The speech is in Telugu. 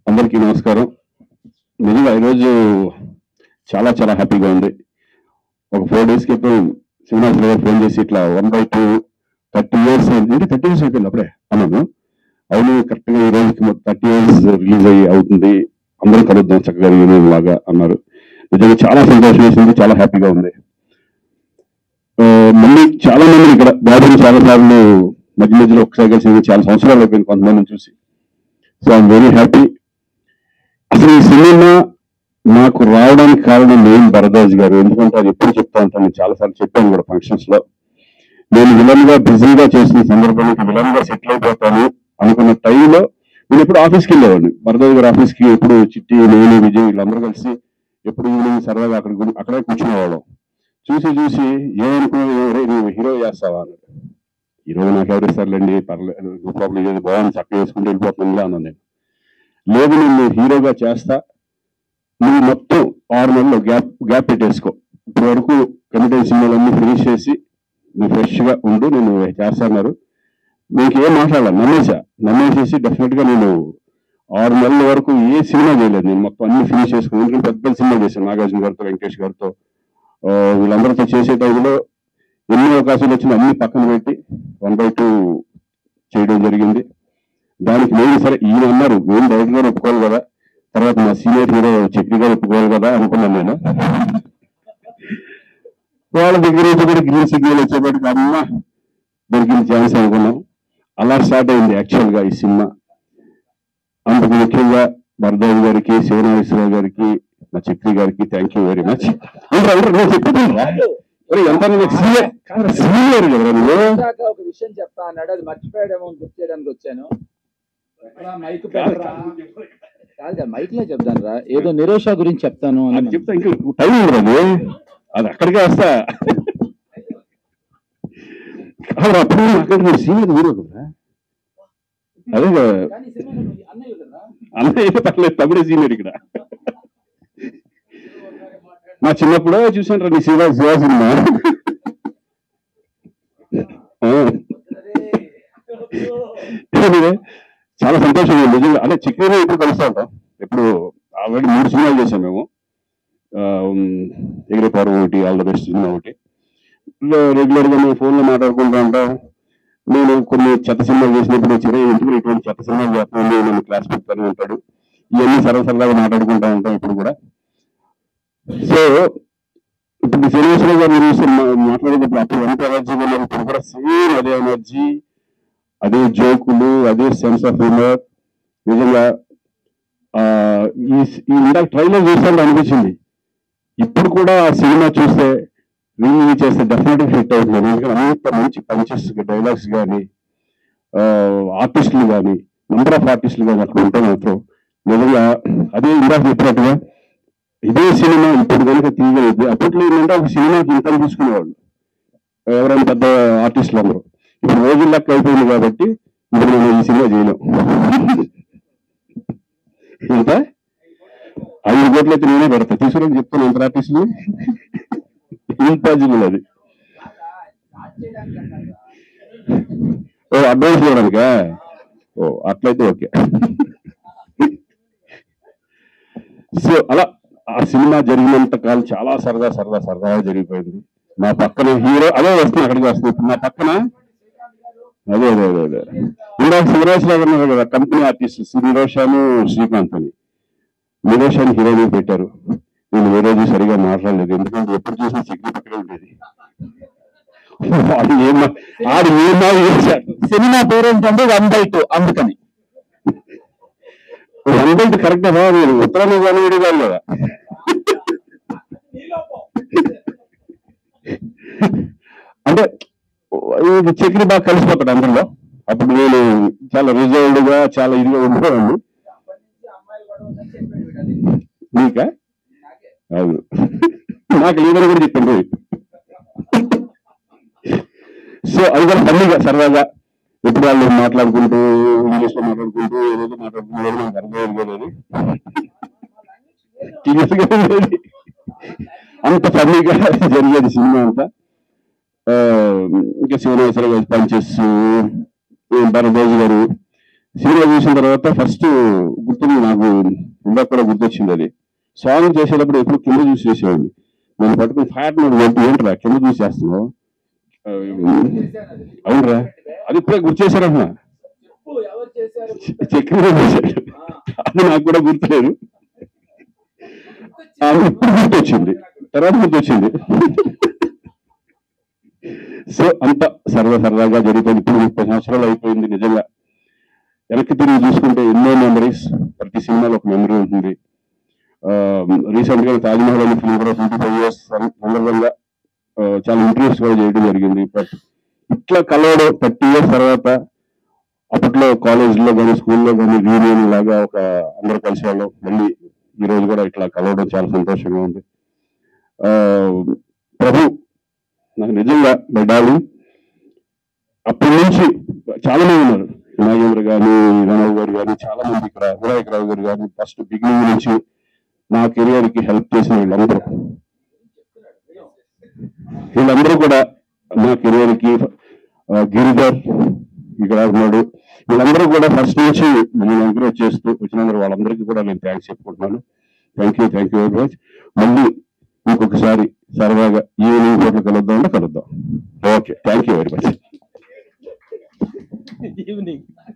అందరికీ నమస్కారం. నిజంగా ఈరోజు చాలా చాలా హ్యాపీగా ఉంది. ఒక 4 days క్రితం శ్రీనివాసరావు గారు ఫోన్ చేసి ఇట్లా 1/2 30 years అయింది. 30 years అయిపోయింది అప్పుడే అన్నాను. అవును, కరెక్ట్గా ఈ రోజుకి 30 years రిలీజ్ అయ్యి అవుతుంది, అందరం కలుద్దాం చక్కగా యూనియన్ లాగా అన్నారు. నిజంగా చాలా సంతోషం వేసింది, చాలా హ్యాపీగా ఉంది. మళ్ళీ చాలా మంది ఇక్కడ బాబుని చాలా సార్లు మధ్య మధ్యలో ఒకసారి కలిసి చాలా సంవత్సరాలు అయిపోయింది కొంతమందిని చూసి. So I'm very happy. అసలు ఈ సినిమా నాకు రావడానికి కారణం నేను భరద్వాజ్ గారు. ఎందుకంటే అది ఎప్పుడు చెప్తా ఉంటాను, నేను చాలాసార్లు చెప్పాను కూడా ఫంక్షన్స్ లో. నేను విలన్ గా బిజీగా చేసిన సందర్భానికి విలన్ గా సెటిల్ అయిపోతాను అనుకున్న టైంలో నేను ఎప్పుడు ఆఫీస్కి వెళ్ళేవాడిని. భరద్వాజ్ గారు ఆఫీస్కి ఎప్పుడు చిట్టి, నేను, విజయ్ వీళ్ళందరూ కలిసి ఎప్పుడు ఈవినింగ్ సరదాగా అక్కడే కూర్చునేవాళ్ళం. చూసి ఏమనుకున్నావు, నువ్వు హీరో చేస్తావా అన్నాడు. హీరో నాకు ఎవరు ఇస్తారులేండి, పర్లేదు, నో ప్రాబ్లం, ఏది బాగుంది చక్కగా వేసుకుంటూ వెళ్ళిపోతుందిలా అన్నాను నేను. లేదు, నేను హీరోగా చేస్తా, నువ్వు మొత్తం 6 నెలలు గ్యాప్ పెట్టేసుకో, ఇప్పటి వరకు కమిటీ సినిమాలన్నీ ఫినిష్ చేసి నువ్వు ఫ్రెష్గా ఉండు, నేను చేస్తాన్నారు. నీకు ఏం మాట్లాడాలి, నమ్మేసేసి డెఫినెట్గా నేను 6 నెలల వరకు ఏ సినిమా చేయలేదు. నేను మొత్తం అన్ని ఫినిష్ చేసుకుని, ఎందుకంటే పెద్ద సినిమా చేశాను నాగార్జున గారితో, వెంకటేష్ గారితో, వీళ్ళందరితో చేసే టైంలో ఎన్ని అవకాశాలు వచ్చినా అన్ని పక్కన పెట్టి 1/2 చేయడం జరిగింది. దానికి నేను సరే ఈయన అన్నారు, నేను డైరెక్ట్ గారు ఒప్పుకోవాలి కదా, తర్వాత మా సీనియర్ హీరో చక్రి గారు ఒప్పుకోవాలి కదా అనుకున్నాను నేను. వాళ్ళ దగ్గర నుంచి కూడా గ్రీన్ సిగ్నల్ వచ్చేప్పటికి అమ్మ దొరికిన ఛాన్స్ అనుకున్నాం. అలా స్టార్ట్ అయింది యాక్చువల్ గా ఈ సినిమా. అందుకు ముఖ్యంగా భరద్వాజ్ గారికి, శివనాగేశ్వరరావు గారికి, మా చక్రి గారికి థ్యాంక్ యూ వెరీ మచ్. ఎంత సీనియర్ కదా నువ్వు. ఒక విషయం చెప్తా అన్నాడు, అది మర్చిపోయాడేమో గుర్తు చేయడానికి వచ్చాను. కాదు మైక్ లో చెప్తాను రా, ఏదో నిరోషా గురించి చెప్తాను అని చెప్తా. ఇంకా టైం ఉండదు, అది అక్కడికే వస్తా. అప్పుడు అక్కడ సీనియర్ హీరో కదా, అదే కదా అన్నయ్య పర్లేదు, తమ్ముడే సీనియర్ ఇక్కడ. మా చిన్నప్పుడే చూసాను రా నీ శివ సినిమా. చాలా సంతోషంగా ఉంది నిజంగా. అంటే చికెన్ ఎప్పుడు కలుస్తూ ఉంటాం, ఎప్పుడు ఆల్రెడీ 3 సినిమాలు చేసాం మేము. ఎగిరే పవర్ ఒకటి, ఆల్ ద బెస్ట్ సినిమా ఒకటి. రెగ్యులర్గా మేము ఫోన్లో మాట్లాడుకుంటూ ఉంటాం. నేను కొన్ని చెత్త సినిమాలు చేసినప్పుడు వచ్చి ఎందుకు ఇటువంటి చెత్త సినిమాలు చేస్తాను, నేను క్లాస్ పెడతాను ఉంటాడు. ఇవన్నీ సరదాగా మాట్లాడుకుంటూ ఉంటాం ఇప్పుడు కూడా. సో ఇప్పుడు శ్రీనివాసరావు గారు మాట్లాడేటప్పుడు అప్పుడు ఎంత ఎనర్జీగా ఉన్నారు, ఇప్పుడు కూడా సేమ్ అదే ఎనర్జీ, అదే జోకులు, అదే సెన్స్ ఆఫ్ హ్యూమర్. నిజంగా ఈ ఇందాక ట్రైలర్ చూసాను అనిపించింది. ఇప్పుడు కూడా ఆ సినిమా చూస్తే రిలీజ్ చేస్తే డెఫినెట్గా హిట్ అవుతుంది. ఎందుకంటే అంత మంచి పంచెస్, డైలాగ్స్ కానీ, ఆర్టిస్టులు కానీ, నెంబర్ ఆఫ్ ఆర్టిస్టులు కానీ అక్కడ ఉంటే మాత్రం నిజంగా అదే ఇందాక చెప్పినట్టుగా ఇదే సినిమా ఇప్పుడు కనుక తీయగలిగితే, అప్పట్లో ఏంటంటే ఒక సినిమాకి ఇన్కమ్ తీసుకునేవాళ్ళు ఎవరైనా పెద్ద ఆర్టిస్టులు అందరూ. ఇప్పుడు రోజుల లెక్క అయిపోయింది కాబట్టి ఇప్పుడు నేను ఈ సినిమా చేయలేం. ఇంకా 5 కోట్లు అయితే నేనే పెడతా, తీసుకుని చెప్తాను ఎంత ఆర్టిస్టులు, ఇంపాసిబుల్ అది. అడ్వాన్స్ ఇవ్వడానికా? అట్లయితే ఓకే. సో అలా ఆ సినిమా జరిగినంత కాలం చాలా సరదాగా జరిగిపోయింది. మా పక్కన హీరో అదే వస్తుంది, అక్కడికి వస్తుంది. ఇప్పుడు నా పక్కన అదే ఇందాక శివరాజరావు ఉన్నారు కదా, కంపెనీ ఆర్టిస్ట్ నిరోషాను, శ్రీకాంత్ అని. నిరోషాని హీరోయిన్ పెట్టారు. నేను ఏ రోజు సరిగా మాట్లాడలేదు, ఎందుకంటే ఎప్పుడు చూసినా చక్రి పక్కనే ఉండేది. సినిమా పేరు ఏంటంటే 1/2, అందుకని 1/2 కరెక్ట్ కదా, నేను ఉత్తరాలు కానీ కాదు కదా. అంటే చక్రి బాగా కలిసిపోతాడు అందులో. అప్పుడు నేను చాలా రిజర్వ్డ్ గా, చాలా ఇదిగా ఉండేవాడిని. నీకా? అవును, నాకు లీడర్ కూడా చెప్పండి. సో అది కూడా ఫన్నీగా సరదాగా ఎప్పుడు వాళ్ళు మాట్లాడుకుంటూ, ఇంగ్లీష్ లో మాట్లాడుకుంటూ, ఏదైతే మాట్లాడుకుంటూ నాకు అర్థమయ్యేది అంత ఫన్నీగా జరిగేది సినిమా అంతా. ఇంకా శివనాగేశ్వరరావు గారు పంచెస్, భరద్వాజ్ గారు, సినిమా చూసిన తర్వాత ఫస్ట్ గుర్తుంది నాకు, ఇందాక కూడా గుర్తొచ్చింది అది. సాంగ్ చేసేటప్పుడు ఎప్పుడు కింద చూసి చేసేవాడిని. నేను పట్టుకుని ఫ్యాట్ ఏంట్రా కింద చూసి చేస్తున్నావు, అవునరా అది ఇప్పుడే గుర్తు చేశారమ్మా, చక్రీగా చేశాడు, అది నాకు కూడా గుర్తులేదు, అది ఇప్పుడు గుర్తొచ్చింది, తర్వాత గుర్తొచ్చింది. సో అంత సరదాగా జరిగిపోయింది. ఇప్పుడు 30 సంవత్సరాలు అయిపోయింది. నిజంగా వెనక్కి తిరిగి చూసుకుంటే ఎన్నో మెమరీస్, ప్రతి సినిమాలో ఒక మెమరీ ఉంటుంది. రీసెంట్ గా తాజ్మహల్ అనే ఫిల్మ్ కూడా 25 years సందర్భంగా చాలా ఇంటర్వ్యూస్ కూడా చేయడం జరిగింది. బట్ ఇట్లా కలవడం 30 years తర్వాత, అప్పట్లో కాలేజ్లో కానీ స్కూల్లో కానీ రీయూనియన్ లాగా ఒక అందరూ కలిసేవాళ్ళం. మళ్ళీ ఈ రోజు కూడా ఇట్లా కలవడం చాలా సంతోషంగా ఉంది. ప్రభు నాకు నిజంగా మెడాలి. అప్పటి నుంచి చాలా మంది ఉన్నారు, నాగేంద్ర గారు, రావు గారు కానీ చాలా మంది, ఇక్కడ వినాయక రావు గారు కానీ, ఫస్ట్ బిగినింగ్ నుంచి నా కెరియర్ కి హెల్ప్ చేసిన వీళ్ళందరూ కూడా నా కెరియర్ కి, గిరిధర్ ఇక్కడ ఉన్నాడు, వీళ్ళందరూ కూడా ఫస్ట్ నుంచి నేను ఎంకరేజ్ చేస్తూ వచ్చినందరూ వాళ్ళందరికీ కూడా నేను థ్యాంక్స్ చెప్పుకుంటున్నాను. Thank you very much. మళ్ళీ ఇంకొకసారి సరదాగా ఈవినింగ్ పూట కలుద్దాం. Okay, thank you very much. Evening